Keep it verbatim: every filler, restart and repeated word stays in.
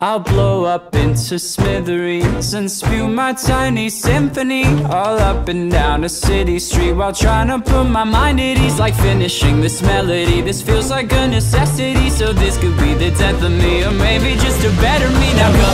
I'll blow up into smithereens and spew my tiny symphony all up and down a city street while trying to put my mind at ease. Like finishing this melody, this feels like a necessity. So this could be the death of me, or maybe just a better me. Now go